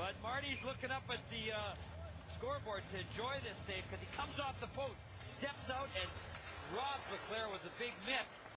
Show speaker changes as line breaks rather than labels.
But Marty's looking up at the scoreboard to enjoy this save because he comes off the post, steps out, and robs LeClaire with a big miss.